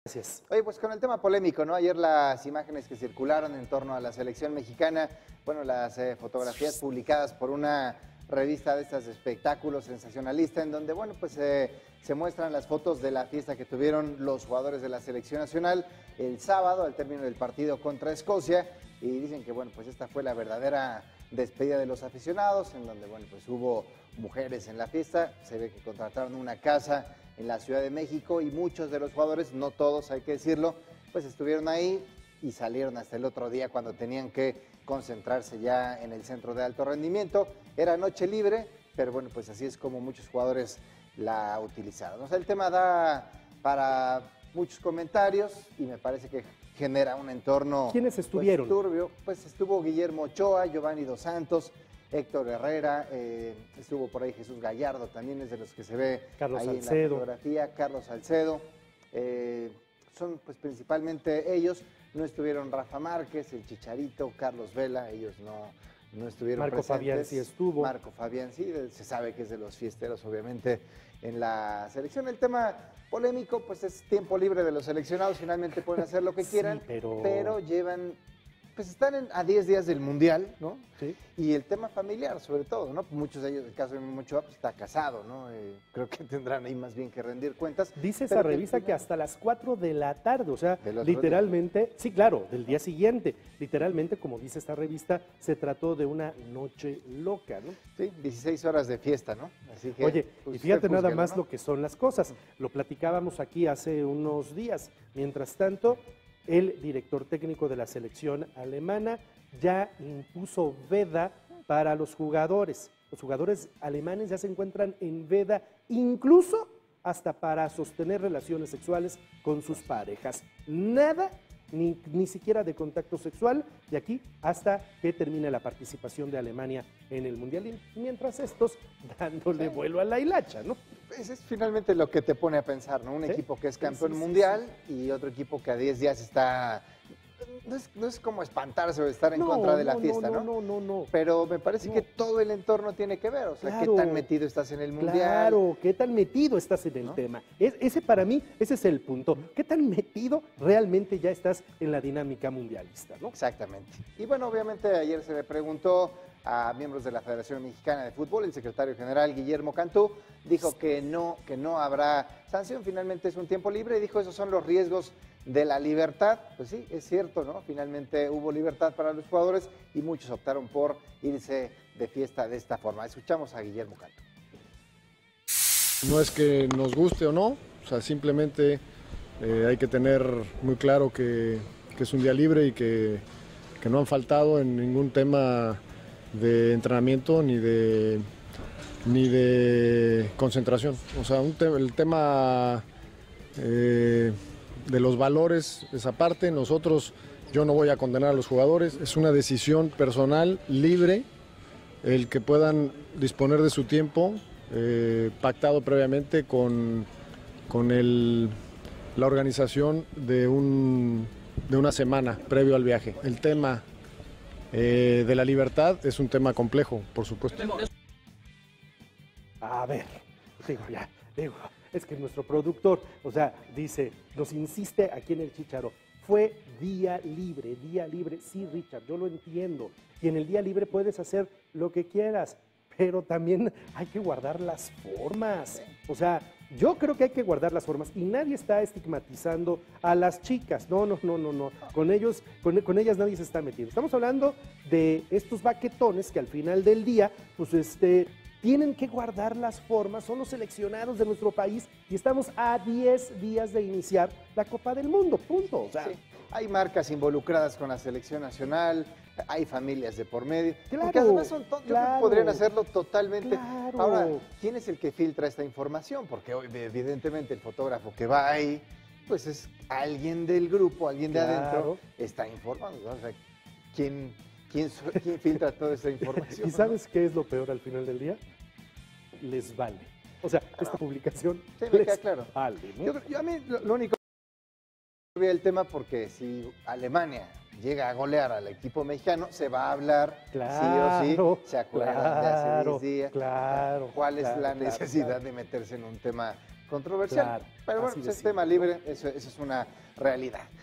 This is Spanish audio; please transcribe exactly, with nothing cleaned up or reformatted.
Gracias. Oye, pues con el tema polémico, ¿no? Ayer las imágenes que circularon en torno a la selección mexicana, bueno, las eh, fotografías publicadas por una revista de estas de espectáculos sensacionalista, en donde, bueno, pues eh, se muestran las fotos de la fiesta que tuvieron los jugadores de la selección nacional el sábado al término del partido contra Escocia, y dicen que, bueno, pues esta fue la verdadera despedida de los aficionados, en donde, bueno, pues hubo mujeres en la fiesta, se ve que contrataron una casa en la Ciudad de México y muchos de los jugadores, no todos hay que decirlo, pues estuvieron ahí y salieron hasta el otro día cuando tenían que concentrarse ya en el centro de alto rendimiento. Era noche libre, pero bueno, pues así es como muchos jugadores la utilizaron. O sea, el tema da para muchos comentarios y me parece que genera un entorno... ¿Quiénes estuvieron? Pues, turbio. Pues estuvo Guillermo Ochoa, Giovanni Dos Santos, Héctor Herrera, eh, estuvo por ahí Jesús Gallardo, también es de los que se ve Carlos ahí Salcedo. en la fotografía, Carlos Salcedo, eh, son pues principalmente ellos, no estuvieron Rafa Márquez, el Chicharito, Carlos Vela, ellos no, no estuvieron Marco presentes. Fabián sí estuvo. Marco Fabián sí, se sabe que es de los fiesteros obviamente en la selección. El tema polémico pues es tiempo libre de los seleccionados, finalmente pueden hacer lo que quieran, sí, pero... pero llevan... pues están en, a diez días del Mundial, ¿no? Sí. Y el tema familiar, sobre todo, ¿no? Muchos de ellos, el caso de Memo Ochoa, pues está casado, ¿no? Eh, creo que tendrán ahí más bien que rendir cuentas. Dice esa revista que, que hasta las cuatro de la tarde, o sea, literalmente, día. sí, claro, del día siguiente, literalmente, como dice esta revista, se trató de una noche loca, ¿no? Sí, dieciséis horas de fiesta, ¿no? Así que, oye, pues, y fíjate nada júzguelo, más ¿no? lo que son las cosas. Lo platicábamos aquí hace unos días. Mientras tanto, el director técnico de la selección alemana ya impuso veda para los jugadores. Los jugadores alemanes ya se encuentran en veda, incluso hasta para sostener relaciones sexuales con sus parejas. Nada, ni, ni siquiera de contacto sexual, de aquí hasta que termine la participación de Alemania en el Mundial. Y mientras estos dándole sí. vuelo a la hilacha, ¿no? Ese es finalmente lo que te pone a pensar, ¿no? Un ¿Sí? equipo que es campeón sí, sí, mundial sí, sí. y otro equipo que a diez días está... No es, no es como espantarse o estar en no, contra de la no, fiesta, no, ¿no? No, no, no. Pero me parece no. que todo el entorno tiene que ver, o sea, claro, qué tan metido estás en el Mundial. Claro, qué tan metido estás en el ¿no? tema. Es, ese para mí, ese es el punto. ¿Qué tan metido realmente ya estás en la dinámica mundialista, no? Exactamente. Y bueno, obviamente ayer se le preguntó a miembros de la Federación Mexicana de Fútbol, el secretario general Guillermo Cantú dijo que no, que no habrá sanción, finalmente es un tiempo libre, y dijo esos son los riesgos de la libertad. Pues sí, es cierto, ¿no? Finalmente hubo libertad para los jugadores y muchos optaron por irse de fiesta de esta forma. Escuchamos a Guillermo Cantú. No es que nos guste o no, o sea, simplemente eh, hay que tener muy claro que, que es un día libre y que, que no han faltado en ningún tema de entrenamiento ni de, ni de concentración. O sea, un te el tema eh, de los valores, esa parte, nosotros, yo no voy a condenar a los jugadores, es una decisión personal, libre, el que puedan disponer de su tiempo, eh, pactado previamente con, con el, la organización de, un, de una semana previo al viaje. El tema eh, de la libertad es un tema complejo, por supuesto. A ver, digo ya, digo, es que nuestro productor, o sea, dice, nos insiste aquí en el Chícharo, fue día libre, día libre, sí, Richard, yo lo entiendo, y en el día libre puedes hacer lo que quieras, pero también hay que guardar las formas, o sea, yo creo que hay que guardar las formas, y nadie está estigmatizando a las chicas, no, no, no, no, no, con ellos, con, con ellas nadie se está metiendo, estamos hablando de estos baquetones que al final del día, pues este... tienen que guardar las formas, son los seleccionados de nuestro país y estamos a diez días de iniciar la Copa del Mundo, punto. O sea, sí, hay marcas involucradas con la selección nacional, hay familias de por medio, claro, porque además son claro, yo creo que podrían hacerlo totalmente. Claro. Ahora, ¿quién es el que filtra esta información? Porque hoy, evidentemente el fotógrafo que va ahí, pues es alguien del grupo, alguien de claro. adentro, está informando, ¿no? O sea, ¿quién... ¿Quién, ¿Quién filtra toda esa información? ¿Y sabes ¿no? qué es lo peor al final del día? Les vale. O sea, esta publicación sí, me les queda claro. vale. ¿no? Yo, yo a mí lo, lo único que veo el tema, porque si Alemania llega a golear al equipo mexicano, se va a hablar claro, sí o sí, se acuerdan claro, de hace diez días. Claro, ¿Cuál es claro, la necesidad claro, claro. de meterse en un tema controversial. Claro, pero bueno, así pues de es tema simple. libre, eso, eso es una realidad.